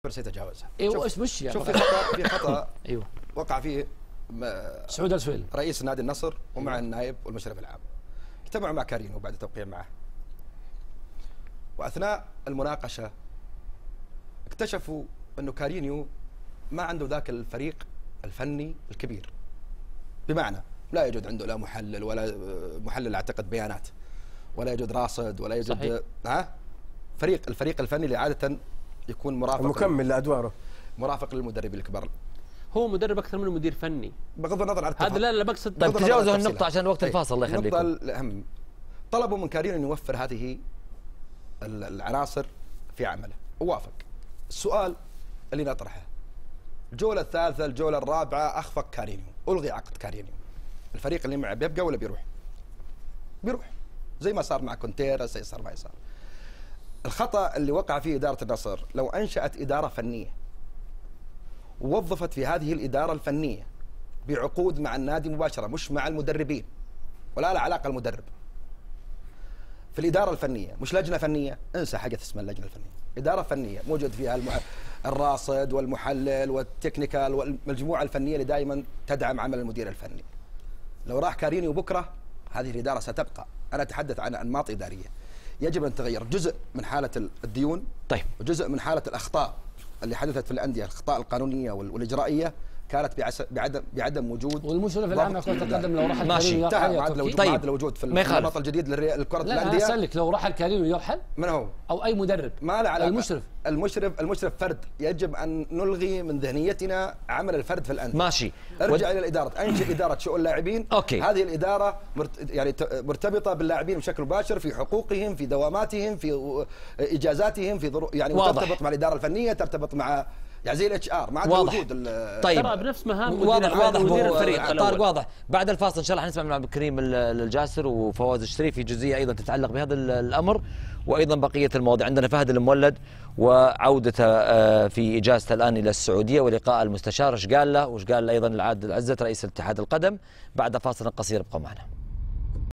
سيتجاوزها. ايوه مش يعني شوف في خطأ ايوه وقع فيه سعود السويلي رئيس نادي النصر ومع النائب والمشرف العام. اجتمعوا مع كارينيو بعد التوقيع معه، واثناء المناقشه اكتشفوا انه كارينيو ما عنده ذاك الفريق الفني الكبير، بمعنى لا يوجد عنده لا محلل ولا محلل اعتقد بيانات، ولا يوجد راصد، ولا يوجد الفريق الفني اللي عاده يكون مرافق مكمل لادواره، مرافق للمدربين الكبار. هو مدرب اكثر منه مدير فني بغض النظر عن هذا. لا بقصد. طيب تجاوزوا النقطة عشان وقت الفاصل الله يخليكم. النقطة الأهم، طلبوا من كارينيو أن يوفر هذه العناصر في عمله، ووافق. السؤال اللي نطرحه، الجولة الثالثة الجولة الرابعة أخفق كارينيو، ألغي عقد كارينيو، الفريق اللي معه بيبقى ولا بيروح؟ بيروح، زي ما صار مع كونتيرا، زي صار ما يصير. الخطأ اللي وقع فيه إدارة النصر، لو أنشأت إدارة فنية ووظفت في هذه الإدارة الفنية بعقود مع النادي مباشرة، مش مع المدربين، ولا له علاقة المدرب. في الإدارة الفنية، مش لجنة فنية، انسى حاجة اسمها اللجنة الفنية، إدارة فنية موجود فيها الراصد والمحلل والتكنيكال والمجموعة الفنية اللي دائما تدعم عمل المدير الفني. لو راح كارينيو بكرة هذه الإدارة ستبقى. أنا أتحدث عن أنماط إدارية يجب أن تغير، جزء من حالة الديون، طيب، وجزء من حالة الأخطاء اللي حدثت في الأندية، الأخطاء القانونية والإجرائية كانت بعدم وجود. والمشرف العام لكرة القدم لو راح ماشي انتهى معاد طيب الوجود في النمط الجديد لكرة الأندية. لا أسألك، لو راح الكارينيو يرحل؟ من هو؟ أو أي مدرب؟ ما له علاقة. المشرف فرد. يجب أن نلغي من ذهنيتنا عمل الفرد في الأندية. ماشي. ارجع إلى الإدارة، أنشئ إدارة شؤون اللاعبين. أوكي. هذه الإدارة يعني مرتبطة باللاعبين بشكل مباشر في حقوقهم، في دواماتهم، في إجازاتهم، في يعني وترتبط مع الإدارة الفنية، ترتبط مع يعني زي الاتش ار، ما عاد وجود. طيب ترى بنفس مهام واضح مدير الفريق. طارق واضح. بعد الفاصل ان شاء الله حنسمع من عبد الكريم الجاسر وفواز الشريف في جزئيه ايضا تتعلق بهذا الامر، وايضا بقيه المواضيع. عندنا فهد المولد وعودته في اجازته الان الى السعوديه ولقاء المستشار، ايش قال له وايش قال له ايضا العاد العزت رئيس اتحاد القدم. بعد فاصل قصير ابقوا معنا.